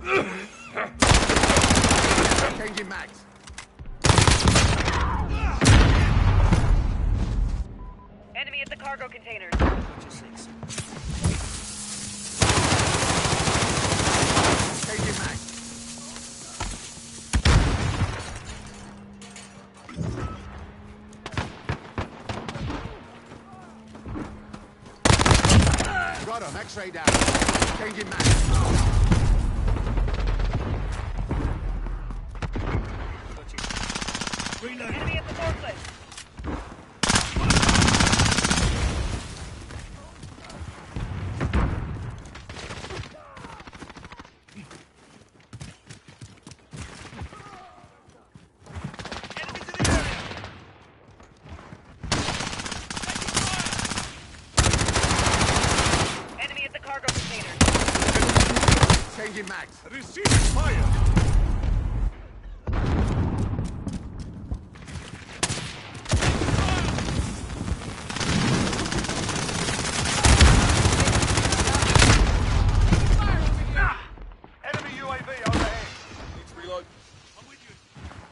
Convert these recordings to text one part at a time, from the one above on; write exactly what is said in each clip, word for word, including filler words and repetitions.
Changing mags. Enemy at the cargo containers. Changing mags. Got him. X-ray down. Changing mags. Enemy at the forklift. Enemy at the cargo container. Changing mags. Receive fire! Enemy U A V overhead. Need to reload. I'm with you.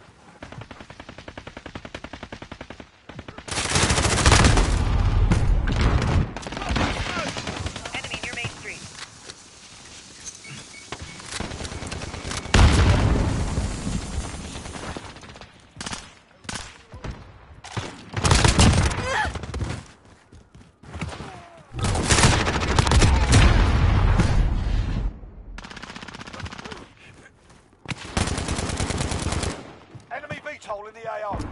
Enemy near Main Street. Enemy V TOL in the A O.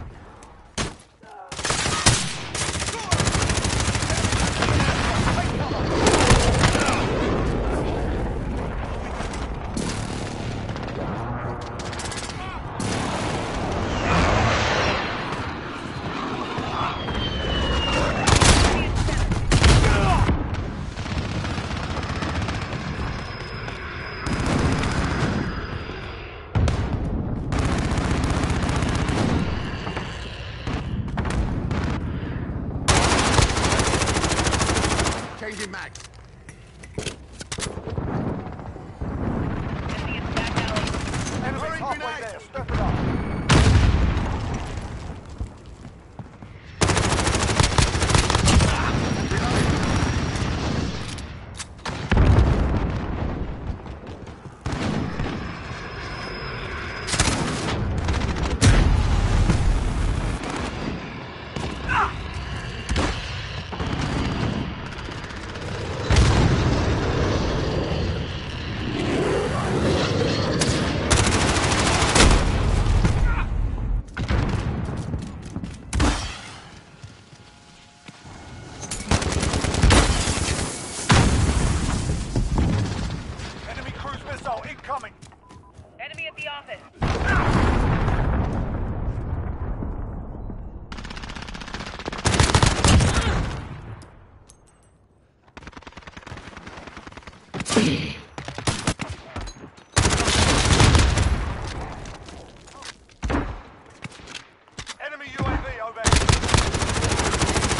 Changing mags. Enemy at the back alley. Enemy's Throwing halfway grenade. there. Step it up. Enemy cruise missile incoming. Enemy at the office. Enemy U A V overhead.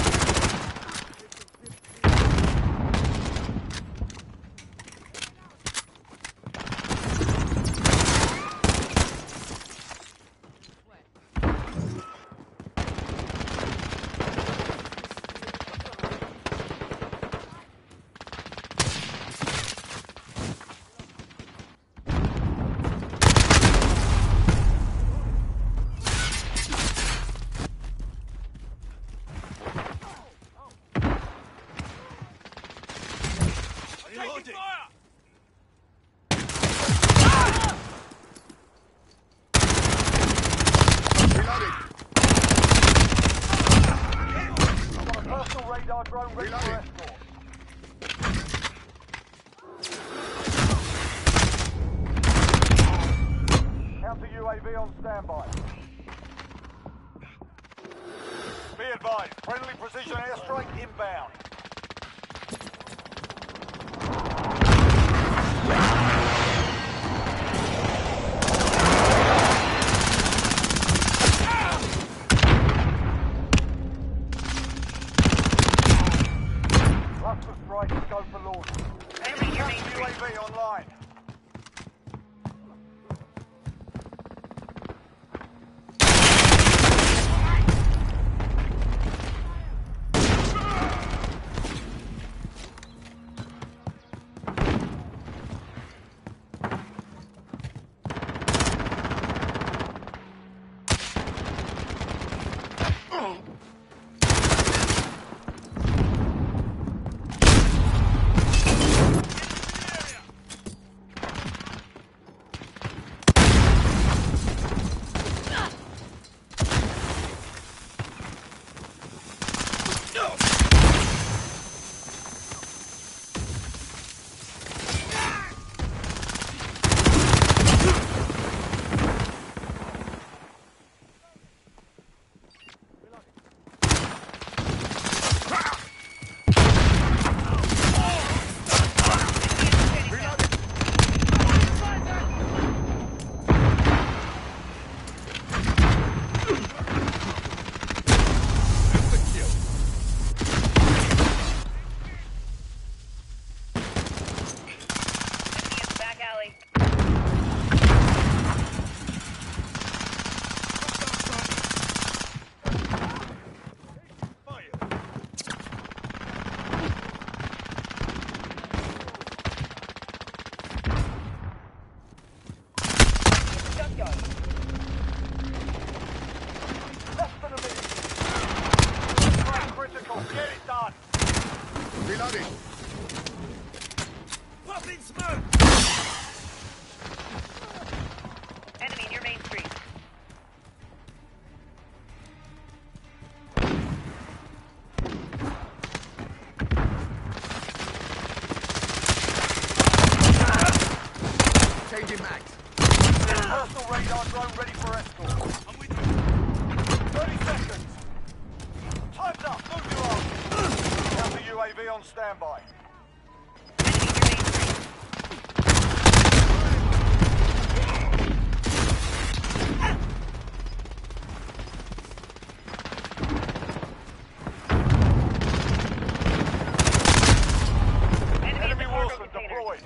Reloading. Reloading. Got a personal radar drone ready for Reloading. escort. Counter U A V on standby. Be advised, friendly precision airstrike inbound. Cluster strike, go for launch. Enemy near Main U A Street. V online. Changing mags. Personal radar drone ready for escort. I'm with you. thirty seconds. Time's up. Move your arms. Counter U A V on standby. Enemy at the Enemy cargo Wilson containers. deployed.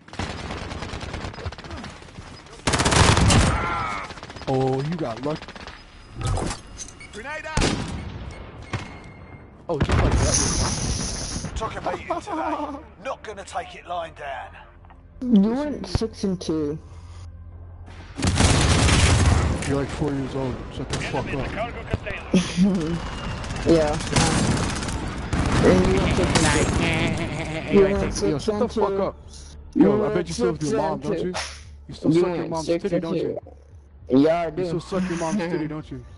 Oh, you got lucky. Grenade out. Oh, just like that. Took a beating today. Not gonna take it lying down. You went six and two. You're like four years old. Shut the fuck Enemy at the up. cargo containers. Yeah. And you went six and two. You went Yo, six shut the and fuck two. up. You Yo, I went bet you still with six your mom, and don't two. you? You still You suck your went mom's six titty, and don't you? two. Yeah, I You do. still suck your mom's titty, don't you?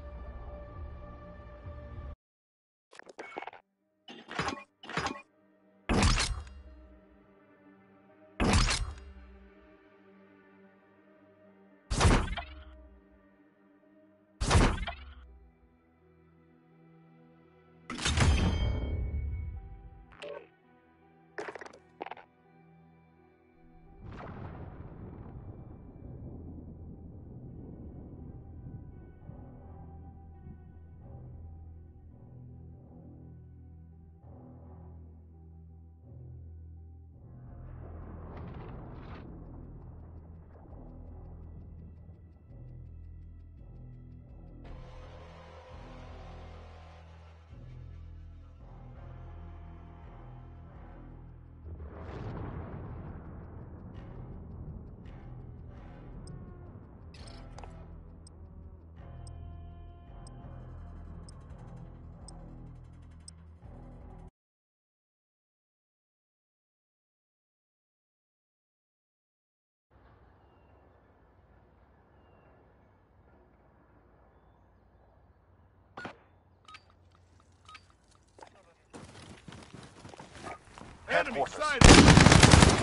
Enemy Headquarters. sighted.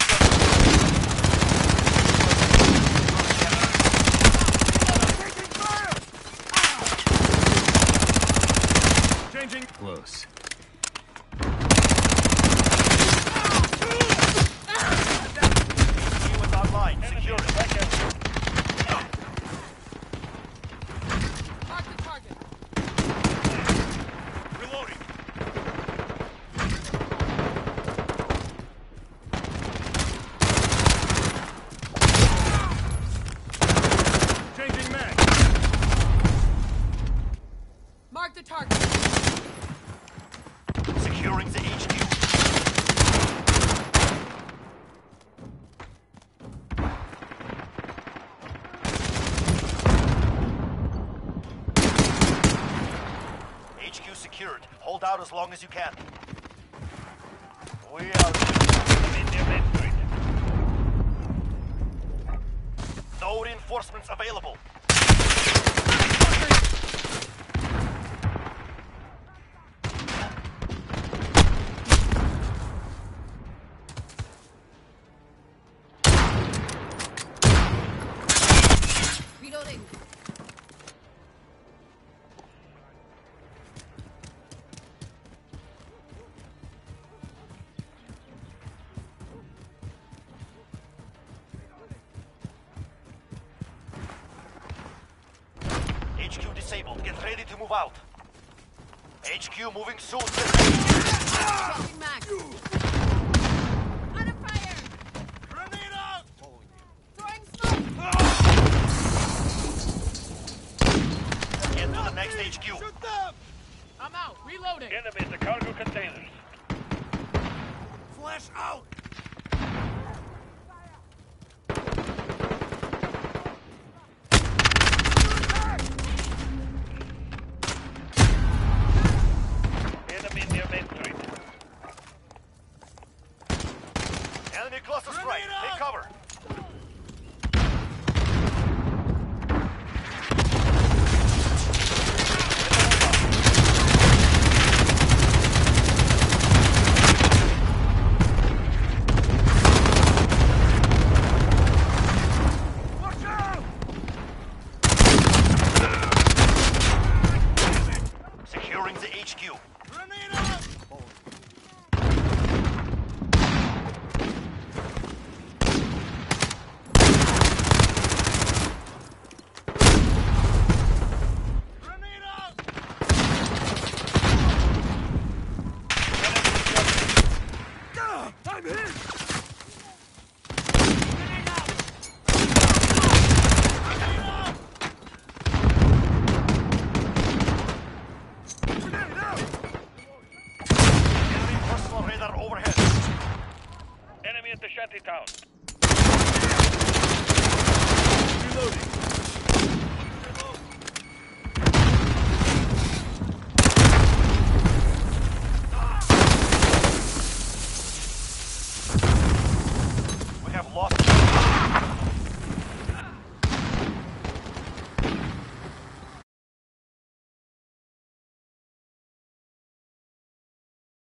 Taking fire. Changing. Close. He was online. Secure it. Mark the target. Reloading. Changing mag. Mark the target. Securing the H Q. H Q secured. Hold out as long as you can. We are In near Main Street. no reinforcements available. Reloading. H Q disabled. Get ready to move out. H Q moving soon. Dropping max. Under fire. Grenade out. Throwing smoke. Get to the next H Q. Shoot them. I'm out. Reloading. Enemy at the cargo containers. Flash out.